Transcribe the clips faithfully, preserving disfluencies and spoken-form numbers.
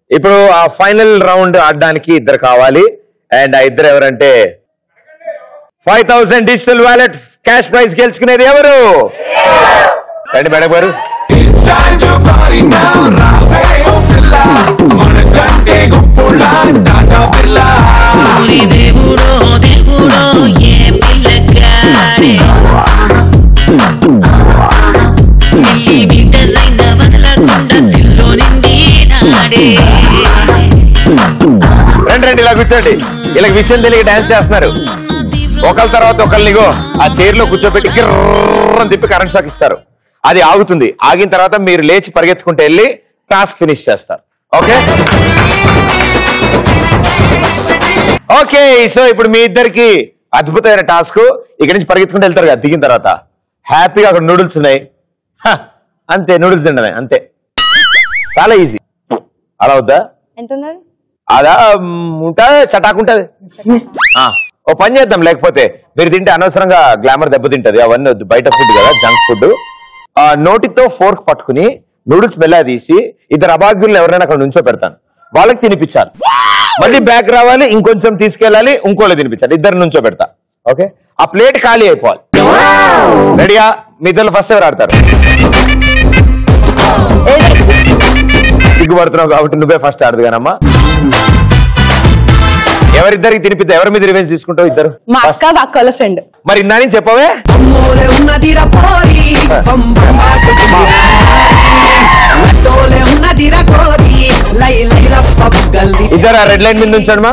ఇప్పుడు ఆ final round ఆడడానికి ఇద్దరు కావాలి. అండ్ ఆ ఇద్దరు ఎవరంటే five thousand digital wallet cash prize గెలుచుకునేది ఎవరు? రండి మేడం గారు. రండి రండి ఇలా కూర్చోండి. ఇలా విషయం తెలియ డాన్స్ చేస్తున్నారు. ఒకళ్ళ తర్వాత ఒకళ్ళనిగో ఆ చైర్లో కూర్చోబెట్టి కిర్రని తిప్పి కరెంట్ షాక్ ఇస్తారు. అది ఆగుతుంది. ఆగిన తర్వాత మీరు లేచి పరిగెత్తుకుంటూ వెళ్ళి టాస్క్ ఫినిష్ చేస్తారు. ఓకే ఓకే సో ఇప్పుడు మీ ఇద్దరికి అద్భుతమైన టాస్క్. ఇక్కడి నుంచి పరిగెత్తుకుంటూ వెళ్తారు కదా, దిగిన తర్వాత హ్యాపీగా అక్కడ నూడిల్స్ ఉన్నాయి, అంతే నూడిల్స్ తినడమే, అంతే. చాలా ఈజీ. అలా అవుద్దా? అదా ఉంటా చటాకుంటది. ఓ పని చేద్దాం, లేకపోతే మీరు తింటే అనవసరంగా గ్లామర్ దెబ్బతింటది. అవన్నీ వద్దు, బయట ఫుడ్ కదా, జంక్ ఫుడ్. నోటితో ఫోర్క్ పట్టుకుని నూడిల్స్ మెల్ల తీసి ఇద్దరు అభాగ్యులను ఎవరైనా అక్కడ నుంచో పెడతాను, వాళ్ళకి తినిపించాలి. మళ్ళీ బ్యాక్ రావాలి, ఇంకొంచెం తీసుకెళ్ళాలి, ఇంకోళ్ళు తినిపించాలి, ఇద్దరు నుంచో పెడతా. ఓకే ఆ ప్లేట్ ఖాళీ అయిపోవాలి. రెడీగా? మీ ఇద్దరు ఫస్ట్ ఎవరు ఆడతారు? సిగ్గుపడుతున్నావు కాబట్టి నువ్వే ఫస్ట్ ఆడదు కానమ్మా. ఎవరిద్దరికి తినిపిద్దా? ఎవరి మీద రివెంజ్ తీసుకుంటావు? ఇద్దరు మా అక్క అక్కల ఫ్రెండ్. మరి ఇందా నుంచి చెప్పవే. ఇద్దరు రెడ్ లైన్ మీద ఉంచండి.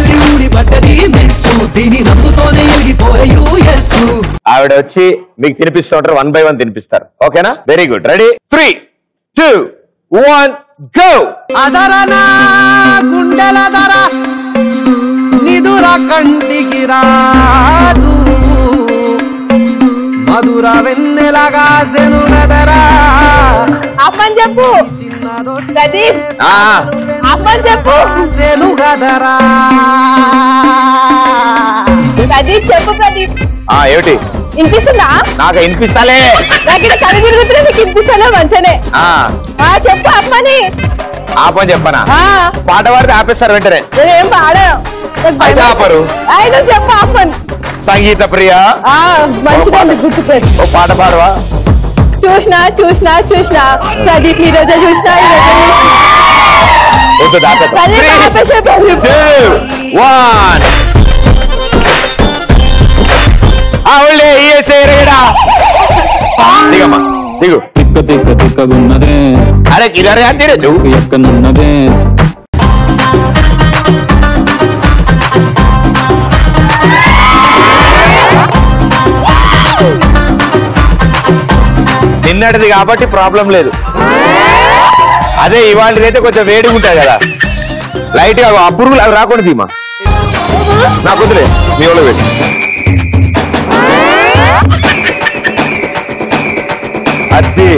ఆవిడ వచ్చి మీకు తినిపిస్తూ ఉంటారు, వన్ బై వన్ తినిపిస్తారు. ఓకేనా? Very good. Ready? Three two one go. అదరనా గుండెల దర నిదుర కంటికి రాదు, మధుర వెన్నెలగా సెను నదరా. అప్పని చెప్పు ప్రదీప్, అప్పని చెప్పు సెను గదరా. ప్రదీప్ చెప్పు. ప్రదీప్ ఏమిటి వినిపిస్తుందా? నాకు వినిపిస్తాలే. నాకు ఇక్కడ కళ్ళు తిరుగుతున్నా, నీకు వినిపిస్తాలే మంచిగానే. చెప్పు అప్పని. ఆపని చెప్పనా? పాట పాడితే ఆపేస్తారు వెంటనే. నేనేం పాడా. ఆపరు. అయితే చెప్పు అప్పని. సంగీత ప్రియ మంచిగా గుర్తుపెట్టు. ఓ పాట పాడవా? చూసినా చూసినా చూసినా ప్రదీప్ ఈ రోజే చూసినా, ఈ రోజే దిగమ్మా, దిగు. తిక్క తిక్క తిక్కగున్నదే, అరే కిలరే అంటే ఎక్కనున్నదే. నిన్నటిది కాబట్టి ప్రాబ్లం లేదు. అదే ఇవాళదైతే కొంచెం వేడిగా ఉంటాయి కదా, లైట్ గా ఆ పురుగులు అవి రాకుండా తీమా. నాకు వద్దులే, మీ వాళ్ళు పెట్టి. అది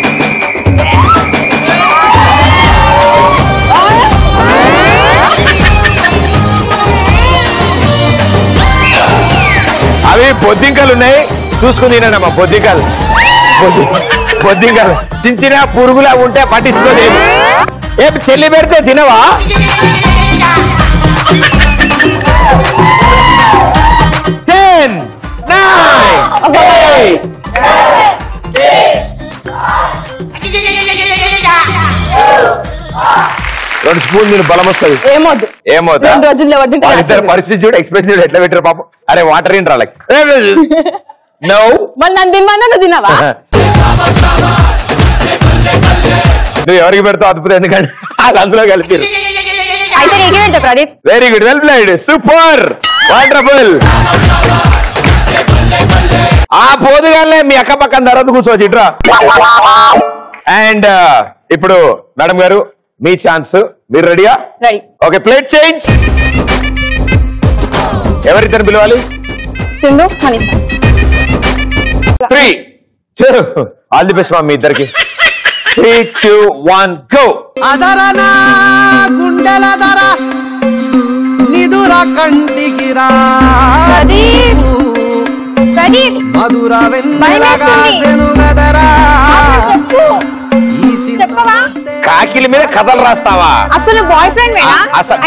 అవి బొద్దింకలు ఉన్నాయి, చూసుకుని తినండమ్మా. బొద్దింకలు బొద్దింకలు చిన్న చిన్న పురుగులా ఉంటే పట్టించుకోలేదు. ఏం చెల్లి పెడితే తినవా? టెన్ నైన్ ఎయిట్ రెండు స్పూన్ మీరు బలం వస్తుంది. ఏమొద్దు ఏమవుతా రోజుల్లో పరిస్థితి చూడు, ఎక్స్ప్రెషన్ చూడు ఎట్లా పెట్టారు పాపం. అరే వాటర్ ఏంటి రాలే. నన్ను తినమన్నా నువ్వు తినవా? నువ్వు ఎవరికి పెడతావు అద్భుతం, ఎందుకంటే అది అందులో కలిపి. Very good, well played, super, wonderful. ఆ పోదుగానే మీ అక్క పక్కన తర్వాత కూర్చోవచ్చు ఇట్రా. అండ్ ఇప్పుడు మేడం గారు మీ ఛాన్స్, మీరు రెడీయా? Okay plate change. ఎవరిద్దరు పిలవాలి? Sindhu, three two all the best మా మీ ఇద్దరికి. Three two one go. అదరనా గుండెల దర నిదుర కంటికి రాదు, మధుర వెన్నెలగా సెను నదరా. కాకిల మీద కథలు రాస్తావా? అసలు బాయ్ ఫ్రెండ్ ఆ, అసలు-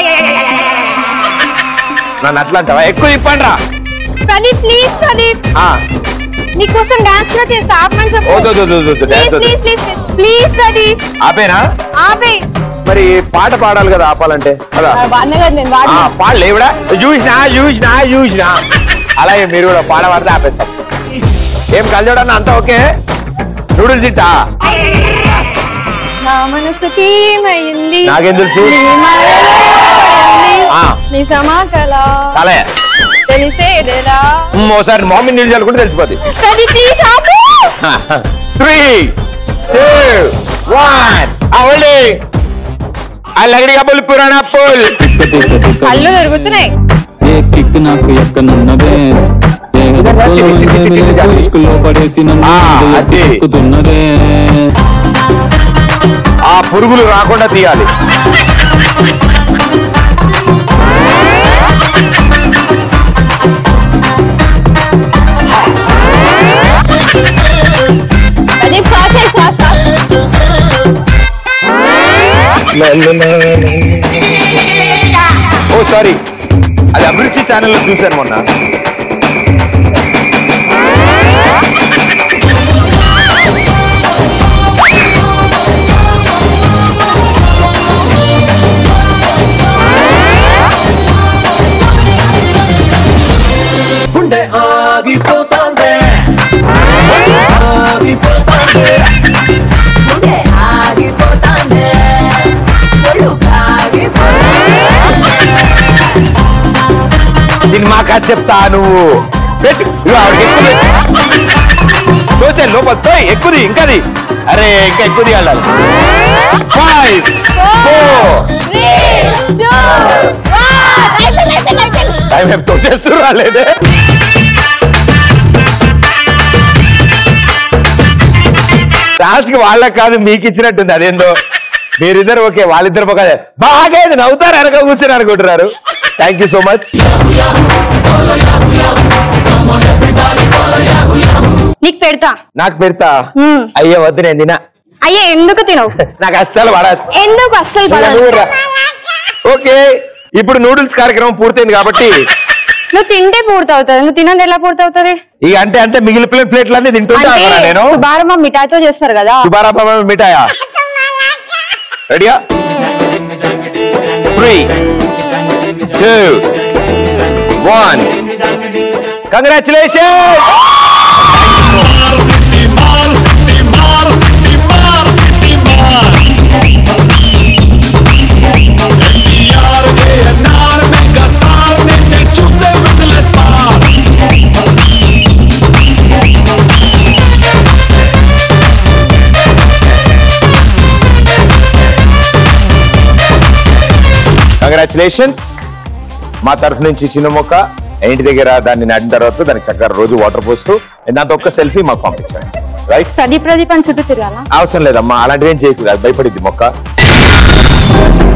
నన్ను అట్లా అంటావా? ఎక్కువ ఇప్పండి రా. ప్రదీప్ ప్లీజ్ ప్రదీప్ నీకోసం డాన్స్ కూడా చేస్తా ఆపమని చెప్పు. వద్దు, వద్దు, వద్దు, వద్దు, dance వద్దు. ప్లీజ్ ప్లీజ్ ప్లీజ్ ప్రదీప్ ఆపేనా? ఆపే. మరి పాట పాడాలి కదా ఆపాలంటే కదా. అన్నగారు నేను ఆ, వాడిని పాడలే ఇవిడా చూసినా చూసినా చూసినా అలాగే మీరు కూడా పాడబడితే ఆపేస్తాం. ఏం కలజోడన్నా అంతా ఓకే? నూడిల్స్ తింటా. నా మనసుకి ఏమైంది నాకేం తెలుసు? నీ మాయలో పడింది. ఆ. నీ సమాకల అలాగే తెలిసేదేరా. ఓసారి మమ్మీ నీళ్ళు చల్లుకుంటే తెలిసిపోద్ది. ప్రదీప్ ప్లీజ్ ఆపు. త్రీ టూ వన్ అవళి ఆ లగడిగా పుల్ పురాణా పుల్. తిక్క తిక్క తిక్క కళ్ళు తిరుగుతున్నాయి. ఏ కిక్ నాకు ఎక్కనున్నదే ఏ దిక్కులో ఏమీ లేదు ఇష్కులో పడేసి నన్ను ఆ, ఇది అది. ఎక్కుతున్నదే ఆ పురుగులు రాకుండా తీయాలి. ప్రదీప్ శ్వాస శ్వాస. ఓ సారీ, అది అభిరుచి ఛానల్లో చూశాను మొన్న. గుండె ఆగిపోతాందే ఆగిపోతాందే గుండె ఆగిపోతాందే ఒళ్ళు కాగిపోతాందే సినిమా కథ చెప్తా నువ్వు పెట్టు. ఇదిగో ఆవిడకి ఎక్కువ చూసే లోపల ఎక్కువది ఇంకది. అరే ఇంకా ఎక్కువది వెళ్ళాలి. ఫైవ్ ఫోర్ టైం ఏం తోచేస్తూ రాలేదే. డాన్స్ కి వాళ్ళకి కాదు మీకు ఇచ్చినట్టుంది. అదేందో మీరిద్దరు ఓకే, వాళ్ళిద్దరు ఒక బాగా నవ్వుతారు అనక కూర్చొని అనుకుంటున్నారు. Thank you so much. నీకు పెడతా. నాకు పెడతా? మ్మ్. అయ్యో వద్దు, నేను తినా. అయ్యే ఎందుకు తినవు? నాకు అస్సలు పడదు. ఎందుకు అస్సలు పడదు? ఓకే, ఇప్పుడు నూడిల్స్ కార్యక్రమం పూర్తయింది కాబట్టి నువ్వు తింటే పూర్తవుతుంది, నువ్వు తినండి ఎలా పూర్తవుతుంది? ఇక అంటే అంటే మిగిలిపోయిన ప్లేట్లు అన్ని తింటుంటా అంటే నేను. శుభారంభ మిఠాయితో చేస్తారు కదా. శుభారంభ మిఠాయా? రెడీయా? Three two one congratulation. Congratulations. మా తరఫు నుంచి చిన్న మొక్క ఇంటి దగ్గర దాన్ని నాటిన తర్వాత దానికి చక్కగా రోజు వాటర్ పోస్తూ దాంతో ఒక్క సెల్ఫీ మాకు పంపించండి. రైట్? ప్రదీప్ ప్రదీప్ అని చుట్టూ తిరగాల అవసరం లేదమ్మా, అలాంటివి ఏం చేయకూడదు, భయపడింది మొక్క.